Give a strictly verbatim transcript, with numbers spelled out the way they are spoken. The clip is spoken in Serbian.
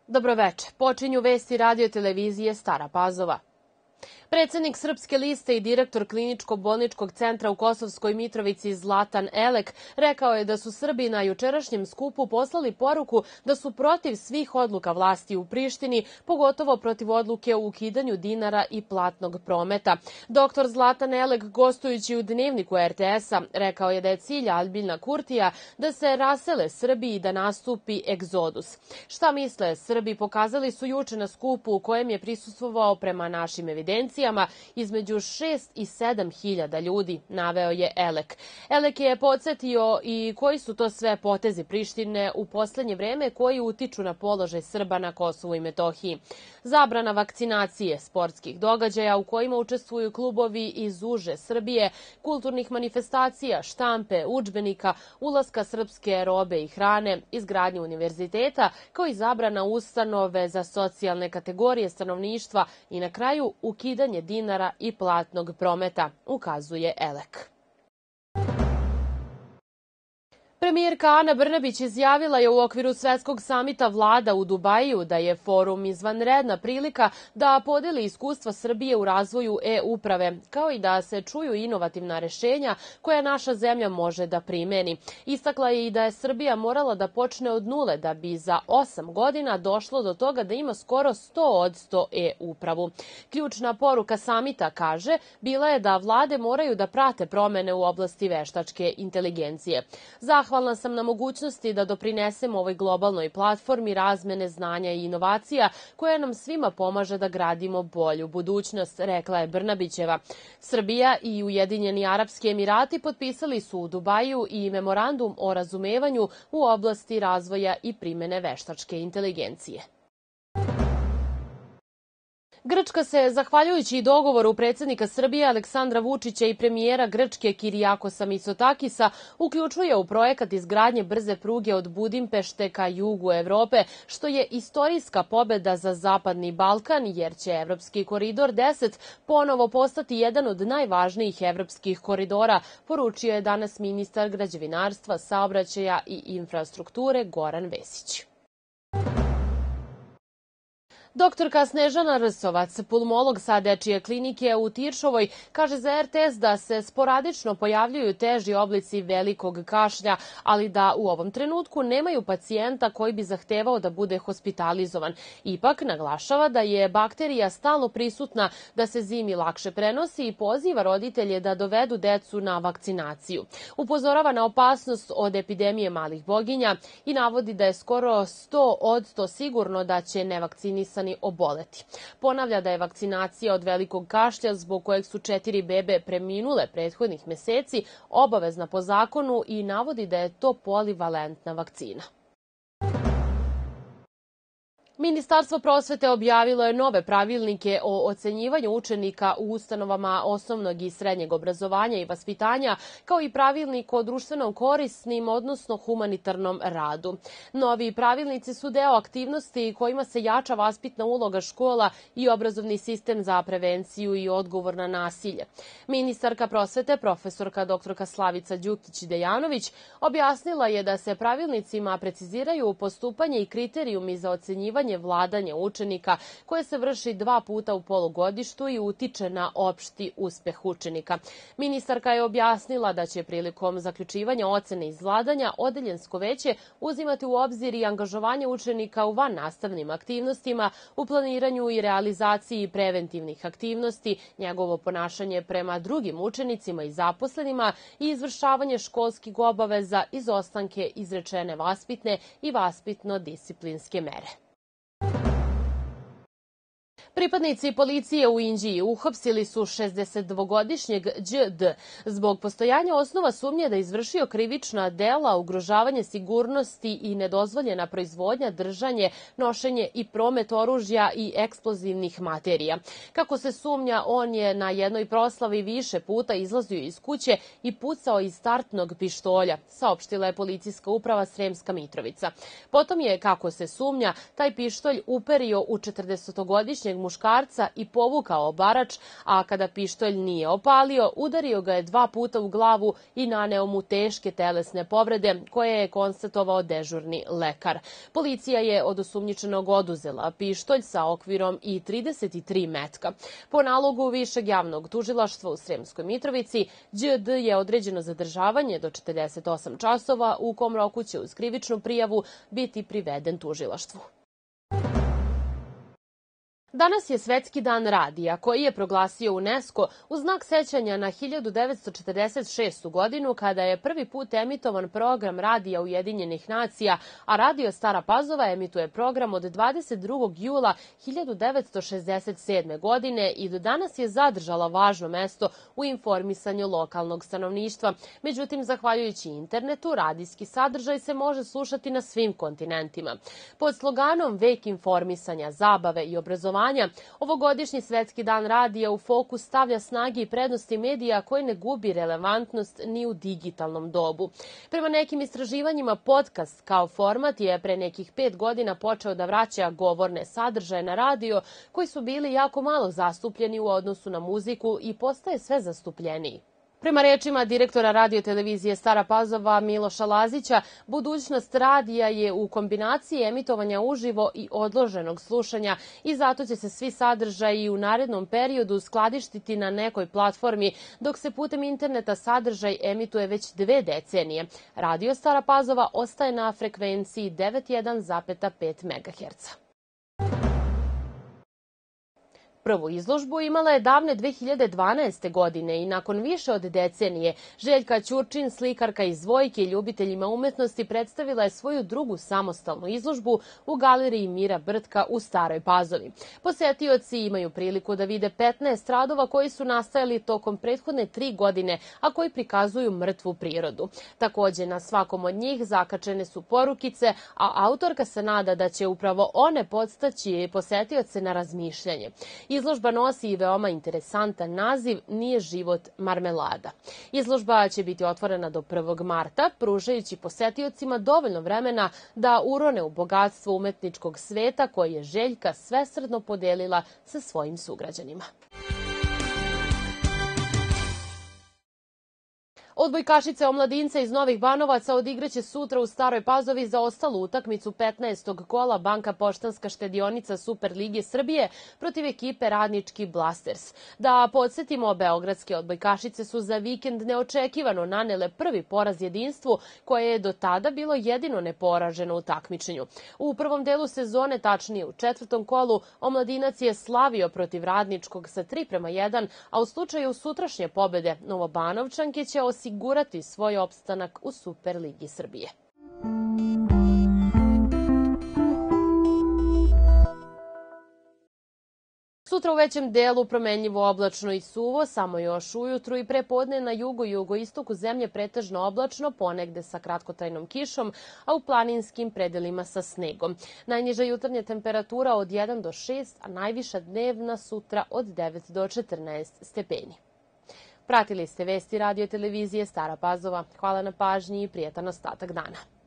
Dobroveče. Počinju vesti radio televizije Stara Pazova. Predsednik Srpske liste i direktor Kliničko-bolničkog centra u Kosovskoj Mitrovici Zlatan Elek rekao je da su Srbi na jučerašnjem skupu poslali poruku da su protiv svih odluka vlasti u Prištini, pogotovo protiv odluke o ukidanju dinara i platnog prometa. Doktor Zlatan Elek, gostujući u Dnevniku er te esa, rekao je da je cilj Aljbina Kurtija da se rasele Srbi i da nastupi egzodus. Šta misle Srbi pokazali su juče na skupu u kojem je prisustvovao prema našim evidencijama između šest i sedam hiljada ljudi, naveo je Elek. Elek je podsjetio i koji su to sve potezi Prištine u poslednje vreme koji utiču na položaj Srba na Kosovu i Metohiji. Zabrana vakcinacije, sportskih događaja u kojima učestvuju klubovi iz uže Srbije, kulturnih manifestacija, štampe, udžbenika, ulaska srpske robe i hrane, izgradnje univerziteta, kao i zabrana ustanove za socijalne kategorije stanovništva i na kraju ukidanje dinara i platnog prometa, ukazuje Elek. Premijerka Ana Brnabić izjavila je u okviru svetskog samita vlada u Dubaju da je forum izvanredna prilika da podeli iskustva Srbije u razvoju e-uprave, kao i da se čuju inovativna rešenja koja naša zemlja može da primeni. Istakla je i da je Srbija morala da počne od nule da bi za osam godina došlo do toga da ima skoro sto odsto e-upravu. Ključna poruka samita, kaže, bila je da vlade moraju da prate promene u oblasti veštačke inteligencije. Zahvalna sam na mogućnosti da doprinesem ovoj globalnoj platformi razmene znanja i inovacija koja nam svima pomaže da gradimo bolju budućnost, rekla je Brnabićeva. Srbija i Ujedinjeni Arapski Emirati potpisali su u Dubaju i memorandum o razumevanju u oblasti razvoja i primene veštačke inteligencije. Grčka se, zahvaljujući dogovoru predsednika Srbije Aleksandra Vučića i premijera Grčke Kirijakosa Mitsotakisa, uključuje u projekat izgradnje brze pruge od Budimpešte ka jugu Evrope, što je istorijska pobeda za Zapadni Balkan, jer će Evropski koridor deset ponovo postati jedan od najvažnijih evropskih koridora, poručio je danas ministar građevinarstva, saobraćaja i infrastrukture Goran Vesić. Doktorka Snežana Rsovac, pulmolog sa Dečije klinike u Tiršovoj, kaže za er te es da se sporadično pojavljuju teži oblici velikog kašlja, ali da u ovom trenutku nemaju pacijenta koji bi zahtevao da bude hospitalizovan. Ipak naglašava da je bakterija stalno prisutna, da se zimi lakše prenosi i poziva roditelje da dovedu decu na vakcinaciju. Upozorava na opasnost od epidemije malih boginja i navodi da je skoro sto odsto sigurno da će nevakcinisani oboleti. Ponavlja da je vakcinacija od velikog kašlja, zbog kojeg su četiri bebe preminule prethodnih meseci, obavezna po zakonu i navodi da je to polivalentna vakcina. Ministarstvo prosvete objavilo je nove pravilnike o ocenjivanju učenika u ustanovama osnovnog i srednjeg obrazovanja i vaspitanja, kao i pravilnik o društveno korisnim, odnosno humanitarnom radu. Novi pravilnici su deo aktivnosti kojima se jača vaspitna uloga škola i obrazovni sistem za prevenciju i odgovor na nasilje. Ministarka prosvete, profesorka doktorka Slavica Đukić-Dejanović, objasnila je da se pravilnicima preciziraju postupanje i kriterijumi za ocenjivanje vladanje učenika koje se vrši dva puta u polugodištu i utiče na opšti uspeh učenika. Ministarka je objasnila da će prilikom zaključivanja ocene iz vladanja odeljensko veće uzimati u obzir i angažovanje učenika u vannastavnim aktivnostima, u planiranju i realizaciji preventivnih aktivnosti, njegovo ponašanje prema drugim učenicima i zaposlenima i izvršavanje školskih obaveza, izostanke izrečene vaspitne i vaspitno-disciplinske mere. Pripadnici policije u Inđiji uhapsili su šezdesetdvogodišnjeg đe de zbog postojanja osnova sumnje da je izvršio krivična dela, ugrožavanje sigurnosti i nedozvoljena proizvodnja, držanje, nošenje i promet oružja i eksplozivnih materija. Kako se sumnja, on je na jednoj proslavi više puta izlazio iz kuće i pucao iz startnog pištolja, saopštila je policijska uprava Sremska Mitrovica. Potom je, kako se sumnja, taj pištolj uperio u četrdesetogodišnjeg muškarca i povukao obarač, a kada pištolj nije opalio, udario ga je dva puta u glavu i naneo mu teške telesne povrede koje je konstatovao dežurni lekar. Policija je od osumnjičenog oduzela pištolj sa okvirom i trideset tri metka. Po nalogu Višeg javnog tužilaštva u Sremskoj Mitrovici, Đ D je određeno zadržavanje do četrdeset osam časova, u kom roku će uz krivičnu prijavu biti priveden tužilaštvu. Danas je Svetski dan radija, koji je proglasio UNESCO u znak sećanja na hiljadu devetsto četrdeset šestu godinu, kada je prvi put emitovan program radija Ujedinjenih nacija, a Radio Stara Pazova emituje program od dvadeset drugog jula hiljadu devetsto šezdeset sedme. godine i do danas je zadržala važno mesto u informisanju lokalnog stanovništva. Međutim, zahvaljujući internetu, radijski sadržaj se može slušati na svim kontinentima. Pod sloganom Vek informisanja, zabave i obrazovanja, ovogodišnji Svetski dan radija u fokus stavlja snage i prednosti medija koji ne gubi relevantnost ni u digitalnom dobu. Prema nekim istraživanjima, podcast kao format je pre nekih pet godina počeo da vraća govorne sadržaje na radio koji su bili jako malo zastupljeni u odnosu na muziku i postaje sve zastupljeniji. Prema rečima direktora radio-televizije Stara Pazova Miloša Lazića, budućnost radija je u kombinaciji emitovanja uživo i odloženog slušanja i zato će se svi sadržaji u narednom periodu skladištiti na nekoj platformi, dok se putem interneta sadržaj emituje već dve decenije. Radio Stara Pazova ostaje na frekvenciji devedeset jedan zarez pet megaherca. Prvu izložbu imala je davne dve hiljade dvanaeste. godine i nakon više od decenije Željka Ćurčin, slikarka iz Vojke i ljubiteljima umetnosti, predstavila je svoju drugu samostalnu izložbu u galeriji Mira Brtka u Staroj Pazovi. Posetioci imaju priliku da vide petnaest radova koji su nastajali tokom prethodne tri godine, a koji prikazuju mrtvu prirodu. Takođe, na svakom od njih zakačene su porukice, a autorka se nada da će upravo one podstaći posetioce na razmišljanje. Izložba nosi i veoma interesantan naziv Nije život marmelada. Izložba će biti otvorena do prvog marta, pružajući posetiocima dovoljno vremena da urone u bogatstvo umetničkog sveta koje je Željka svesrdno podelila sa svojim sugrađanima. Odbojkašice omladinca iz Novih Banovaca odigraće sutra u Staroj Pazovi zaostalu utakmicu petnaestog kola Banka Poštanska štedionica Superlige Srbije protiv ekipe Radnički Blasters. Da podsetimo, beogradske odbojkašice su za vikend neočekivano nanele prvi poraz jedinstvu, koje je do tada bilo jedino neporaženo u takmičenju. U prvom delu sezone, tačnije u četvrtom kolu, omladinac je slavio protiv Radničkog sa tri prema jedan, a u slučaju sutrašnje pobede Novobanovčanke će osigurati osigurati svoj opstanak u Superligi Srbije. Sutra u većem delu promenljivo oblačno i suvo, samo još ujutru i prepodne na jugu i jugoistoku zemlje pretežno oblačno, ponegde sa kratkotrajnom kišom, a u planinskim predelima sa snegom. Najniža jutarnja temperatura od jedan do šest, a najviša dnevna sutra od devet do četrnaest stepeni. Pratili ste vesti radio televizije Stara Pazova. Hvala na pažnji i prijetan ostatak dana.